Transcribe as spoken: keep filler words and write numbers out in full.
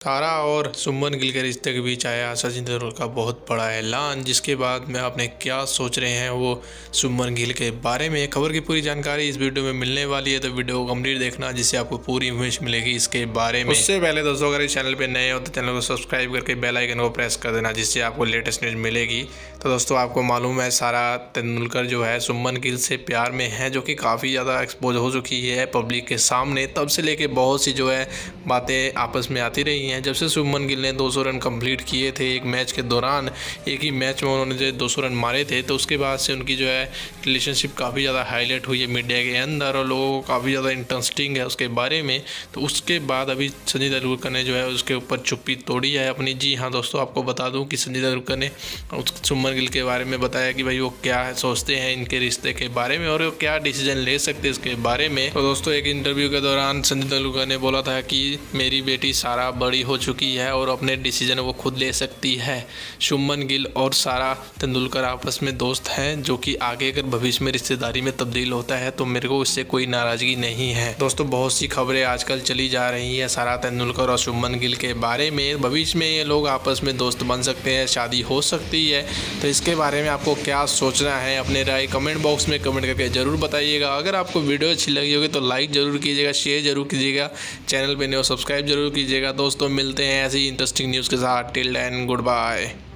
तारा और सुमन गिल के रिश्ते के बीच आया सचिन तेंदुलकर का बहुत बड़ा ऐलान, जिसके बाद में आपने क्या सोच रहे हैं वो सुमन गिल के बारे में। खबर की पूरी जानकारी इस वीडियो में मिलने वाली है, तो वीडियो को कंप्लीट देखना जिससे आपको पूरी इन्फॉर्मेशन मिलेगी इसके बारे में। उससे पहले दोस्तों अगर इस चैनल पर नए हो तो चैनल को सब्सक्राइब करके बेल आइकन को प्रेस कर देना, जिससे आपको लेटेस्ट न्यूज मिलेगी। तो दोस्तों आपको मालूम है सारा तेंदुलकर जो है सुमन गिल से प्यार में है, जो कि काफ़ी ज़्यादा एक्सपोज हो चुकी है पब्लिक के सामने। तब से लेके बहुत सी जो है बातें आपस में आती रही हैं। जब से सुमन गिल ने दो सौ रन कंप्लीट किए थे एक मैच के दौरान, एक ही मैच में उन्होंने जो दो सौ रन मारे थे, तो उसके बाद से उनकी जो है रिलेशनशिप काफ़ी ज़्यादा हाईलाइट हुई है मीडिया के अंदर और लोगों को काफ़ी ज़्यादा इंटरेस्टिंग है उसके बारे में। तो उसके बाद अभी संजय तेंदुलकर ने जो है उसके ऊपर चुप्पी तोड़ी है अपनी। जी हाँ दोस्तों, आपको बता दूँ कि संजय तेंदुलकर ने उस सुमन गिल के बारे में बताया कि भाई वो क्या सोचते हैं इनके रिश्ते के बारे में और वो क्या डिसीजन ले सकते हैं इसके बारे में। तो दोस्तों एक इंटरव्यू के दौरान संजय तेंदुलकर ने बोला था कि मेरी बेटी सारा बड़ी हो चुकी है और अपने डिसीजन वो खुद ले सकती है। सुमन गिल और सारा तेंदुलकर आपस में दोस्त हैं, जो कि आगे अगर भविष्य में रिश्तेदारी में तब्दील होता है तो मेरे को इससे कोई नाराज़गी नहीं है। दोस्तों बहुत सी खबरें आजकल चली जा रही है सारा तेंदुलकर और सुमन गिल के बारे में। भविष्य में ये लोग आपस में दोस्त बन सकते हैं, शादी हो सकती है। तो इसके बारे में आपको क्या सोचना है, अपने राय कमेंट बॉक्स में कमेंट करके ज़रूर बताइएगा। अगर आपको वीडियो अच्छी लगी होगी तो लाइक ज़रूर कीजिएगा, शेयर ज़रूर कीजिएगा, चैनल पर नए हो सब्सक्राइब जरूर कीजिएगा। दोस्तों मिलते हैं ऐसी इंटरेस्टिंग न्यूज़ के साथ। Till then good bye.